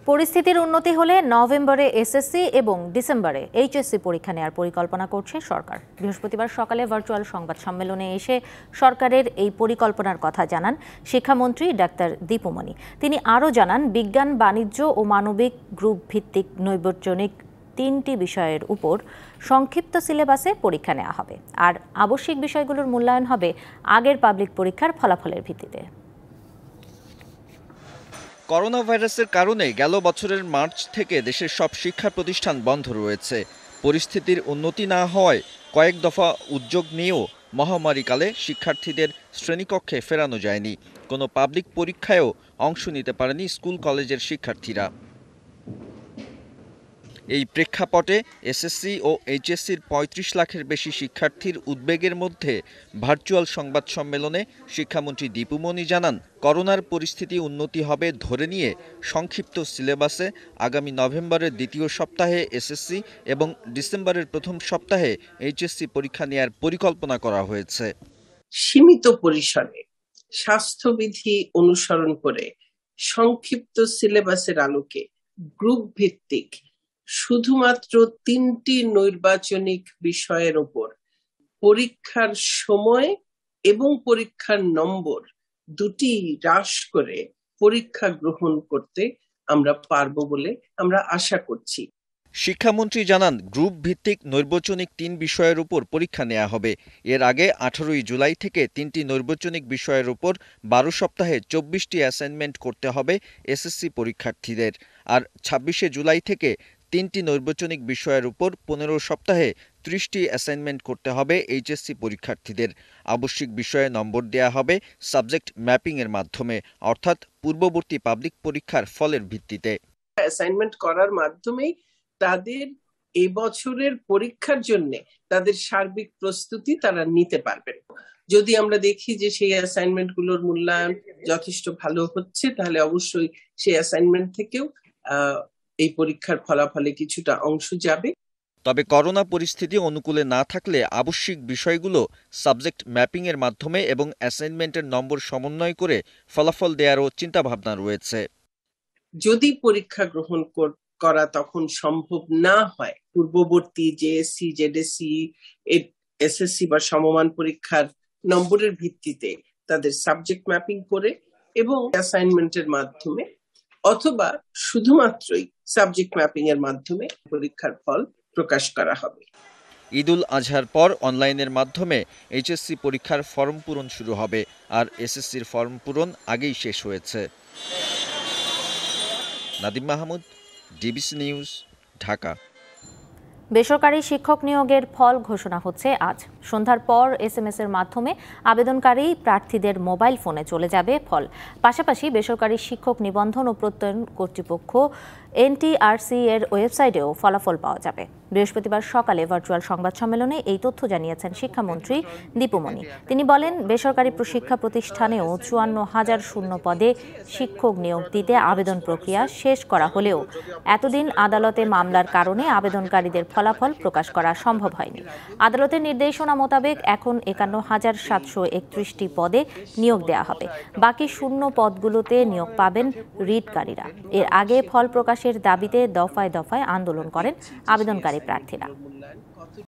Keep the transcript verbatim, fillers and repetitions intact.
পরিস্থিতির উন্নতি হলে নভেম্বরে এসএসসি এবং ডিসেম্বরে এইচএসসি পরীক্ষা নেওয়ার পরিকল্পনা করছে সরকার। বৃহস্পতিবার সকালে ভার্চুয়াল সংবাদ সম্মেলনে এসে সরকারের এই পরিকল্পনার কথা জানান শিক্ষামন্ত্রী ডাক্তার দীপুমণি। তিনি আরও জানান, বিজ্ঞান, বাণিজ্য ও মানবিক গ্রুপ ভিত্তিক নৈর্ব্যজনিক তিনটি বিষয়ের উপর সংক্ষিপ্ত সিলেবাসে পরীক্ষা নেওয়া হবে, আর আবশ্যিক বিষয়গুলোর মূল্যায়ন হবে আগের পাবলিক পরীক্ষার ফলাফলের ভিত্তিতে। করোনা ভাইরাসের কারণে গেল বছরের মার্চ থেকে দেশের সব শিক্ষা প্রতিষ্ঠান বন্ধ রয়েছে। পরিস্থিতির উন্নতি না হওয়ায় কয়েক দফা উদ্যোগ নিয়েও মহামারীকালে শিক্ষার্থীদের শ্রেণীকক্ষে ফেরানো যায়নি। কোনো পাবলিক পরীক্ষায়ও অংশ নিতে পারেনি স্কুল কলেজের শিক্ষার্থীরা। এই প্রেক্ষাপটে এসএসসি ও এইচএসসির পঁয়ত্রিশ লাখের বেশি শিক্ষার্থীর উদ্বেগের মধ্যে ভার্চুয়াল সংবাদ সম্মেলনে শিক্ষামন্ত্রী দীপুমণি জানান, করোনার পরিস্থিতি উন্নতি হবে ধরে নিয়ে সংক্ষিপ্ত সিলেবাসে আগামী নভেম্বরের দ্বিতীয় সপ্তাহে এসএসসি এবং ডিসেম্বরের প্রথম সপ্তাহে এইচএসসি পরীক্ষা নেওয়ার পরিকল্পনা করা হয়েছে। সীমিত পরিসরে স্বাস্থ্যবিধি অনুসরণ করে সংক্ষিপ্ত সিলেবাসের আলোকে গ্রুপ ভিত্তিক শুধুমাত্র তিনটি নৈর্বাচনিক বিষয়ের উপর পরীক্ষার সময় এবং পরীক্ষার নম্বর দুটি হ্রাস করে পরীক্ষা গ্রহণ করতে আমরা পারব বলে আমরা আশা করছি। শিক্ষামন্ত্রী জানান, গ্রুপ ভিত্তিক নৈর্বাচনিক তিন বিষয়ের উপর পরীক্ষা নেওয়া হবে। এর আগে আঠারোই জুলাই থেকে তিনটি নৈর্বাচনিক বিষয়ের উপর বারো সপ্তাহে চব্বিশটি অ্যাসাইনমেন্ট করতে হবে এসএসসি পরীক্ষার্থীদের, আর ছাব্বিশে জুলাই থেকে তিনটি নৈর্বাচনিক বিষয়ের উপর পনেরো সপ্তাহে ত্রিশটি অ্যাসাইনমেন্ট করতে হবে এইচএসসি পরীক্ষার্থীদের। আবশ্যিক বিষয়ে নম্বর দেয়া হবে সাবজেক্ট ম্যাপিং এর মাধ্যমে, অর্থাৎ পূর্ববর্তী পাবলিক পরীক্ষার ফলের ভিত্তিতে। অ্যাসাইনমেন্ট করার মাধ্যমেই তাদের এবছরের পরীক্ষার জন্য তাদের সার্বিক প্রস্তুতি তারা নিতে পারবেন। যদি আমরা দেখি যে সেই অ্যাসাইনমেন্ট গুলোর মূল্যায়ন যথেষ্ট ভালো হচ্ছে, তাহলে অবশ্যই সেই অ্যাসাইনমেন্ট থেকেও আহ এই পরীক্ষার ফলাফলে কিছুটা অংশ যাবে। তবে করোনা পরিস্থিতি অনুকূলে না থাকলে আবশ্যিক বিষয়গুলো সাবজেক্ট ম্যাপিং এর মাধ্যমে এবং অ্যাসাইনমেন্টের নম্বর সমন্বয় করে ফলাফল দেওয়ারও চিন্তাভাবনা রয়েছে। যদি পরীক্ষা গ্রহণ করা তখন সম্ভব না হয়, পূর্ববর্তী জেএসসি, জেডএসসি, এসএসসি বা সমমান পরীক্ষার নম্বরের ভিত্তিতে তাদের সাবজেক্ট ম্যাপিং করে এবং অ্যাসাইনমেন্টের মাধ্যমে অথবা শুধুমাত্রই সাবজেক্ট ম্যাপিং এর মাধ্যমে পরীক্ষার ফল প্রকাশ করা হবে। ঈদুল আজহার পর অনলাইনের মাধ্যমে এইচএসসি পরীক্ষার ফর্ম পূরণ শুরু হবে, আর এসএসসির ফর্ম পূরণ আগেই শেষ হয়েছে। Nadim Mahmud, DBC news, Dhaka. বেসরকারি শিক্ষক নিয়োগের ফল ঘোষণা হচ্ছে আজ সন্ধ্যার পর এসএমএস এর মাধ্যমে আবেদনকারী প্রার্থীদের মোবাইল ফোনে চলে যাবে ফল। পাশাপাশি বেসরকারি শিক্ষক নিবন্ধন ও প্রত্যয়ন কর্তৃপক্ষ এনটিআরসি এর ওয়েবসাইটেও ফলাফল পাওয়া যাবে। বৃহস্পতিবার সকালে ভার্চুয়াল সংবাদ সম্মেলনে এই তথ্য জানিয়েছেন শিক্ষামন্ত্রী দীপুমণি। তিনি বলেন, বেসরকারি শিক্ষা প্রতিষ্ঠানেও চুয়ান্ন হাজার শূন্য পদে শিক্ষক নিয়োগ দিতে আবেদন প্রক্রিয়া শেষ করা হলেও এতদিন আদালতে মামলার কারণে আবেদনকারীদের ফলাফল প্রকাশ করা সম্ভব হয়নি। আদালতের নির্দেশনা মোতাবেক এখন একান্ন হাজার সাতশো একত্রিশটি পদে নিয়োগ দেওয়া হবে। বাকি শূন্য পদগুলোতে নিয়োগ পাবেন রিটকারীরা। এর আগে ফল প্রকাশের দাবিতে দফায় দফায় আন্দোলন করেন আবেদনকারী প্রার্থীরা।